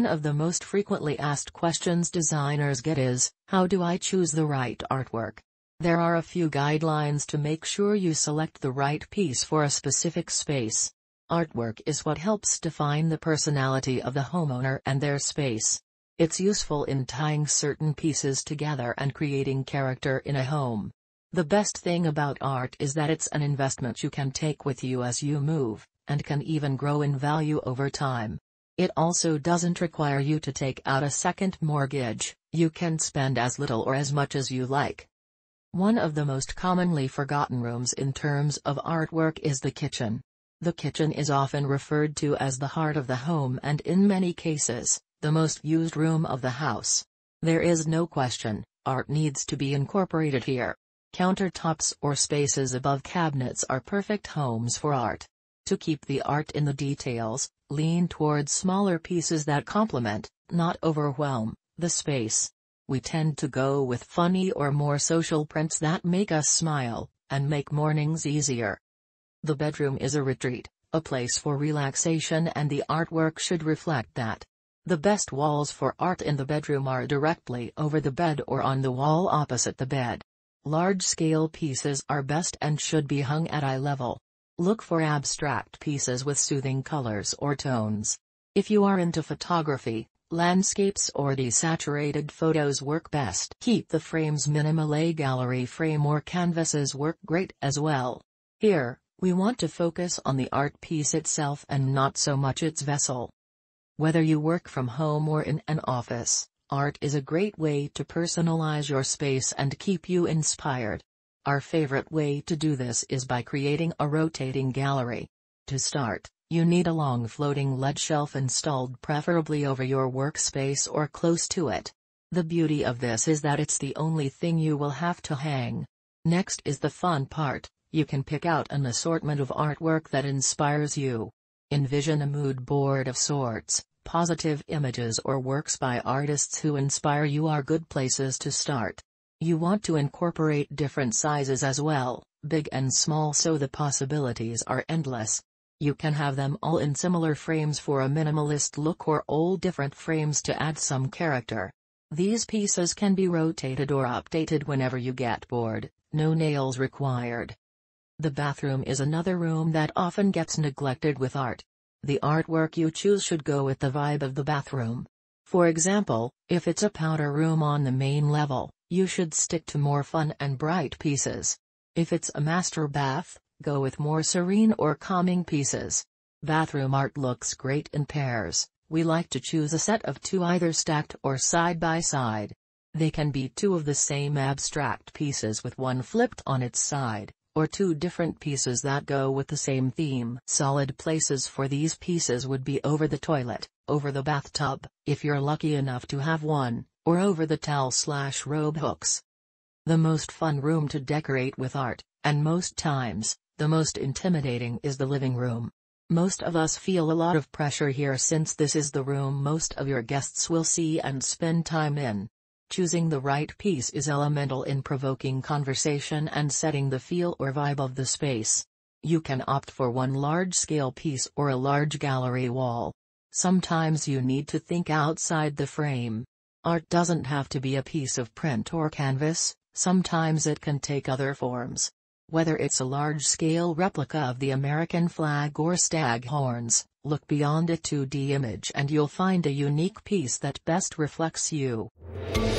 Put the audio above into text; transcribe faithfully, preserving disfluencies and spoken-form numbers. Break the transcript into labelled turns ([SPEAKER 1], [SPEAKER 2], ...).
[SPEAKER 1] of the most frequently asked questions designers get is, how do I choose the right artwork? There are a few guidelines to make sure you select the right piece for a specific space. Artwork is what helps define the personality of the homeowner and their space. It's useful in tying certain pieces together and creating character in a home. The best thing about art is that it's an investment you can take with you as you move, and can even grow in value over time. It also doesn't require you to take out a second mortgage. You can spend as little or as much as you like. One of the most commonly forgotten rooms in terms of artwork is the kitchen. The kitchen is often referred to as the heart of the home and in many cases, the most used room of the house. There is no question, art needs to be incorporated here. Countertops or spaces above cabinets are perfect homes for art. To keep the art in the details, lean towards smaller pieces that complement, not overwhelm, the space. We tend to go with funny or more social prints that make us smile, and make mornings easier. The bedroom is a retreat, a place for relaxation, and the artwork should reflect that. The best walls for art in the bedroom are directly over the bed or on the wall opposite the bed. Large-scale pieces are best and should be hung at eye level. Look for abstract pieces with soothing colors or tones. If you are into photography, landscapes or desaturated photos work best. Keep the frames minimal. A gallery frame or canvases work great as well. Here, we want to focus on the art piece itself and not so much its vessel. Whether you work from home or in an office, art is a great way to personalize your space and keep you inspired. Our favorite way to do this is by creating a rotating gallery. To start, you need a long floating lead shelf installed preferably over your workspace or close to it. The beauty of this is that it's the only thing you will have to hang. Next is the fun part. You can pick out an assortment of artwork that inspires you. Envision a mood board of sorts. Positive images or works by artists who inspire you are good places to start. You want to incorporate different sizes as well, big and small, so the possibilities are endless. You can have them all in similar frames for a minimalist look or all different frames to add some character. These pieces can be rotated or updated whenever you get bored, no nails required. The bathroom is another room that often gets neglected with art. The artwork you choose should go with the vibe of the bathroom. For example, if it's a powder room on the main level, you should stick to more fun and bright pieces. If it's a master bath, go with more serene or calming pieces. Bathroom art looks great in pairs. We like to choose a set of two, either stacked or side by side. They can be two of the same abstract pieces with one flipped on its side, or two different pieces that go with the same theme. Solid places for these pieces would be over the toilet, over the bathtub, if you're lucky enough to have one, or over the towel slash robe hooks. The most fun room to decorate with art, and most times, the most intimidating, is the living room. Most of us feel a lot of pressure here since this is the room most of your guests will see and spend time in. Choosing the right piece is elemental in provoking conversation and setting the feel or vibe of the space. You can opt for one large-scale piece or a large gallery wall. Sometimes you need to think outside the frame. Art doesn't have to be a piece of print or canvas, sometimes it can take other forms. Whether it's a large-scale replica of the American flag or stag horns, look beyond a two D image and you'll find a unique piece that best reflects you.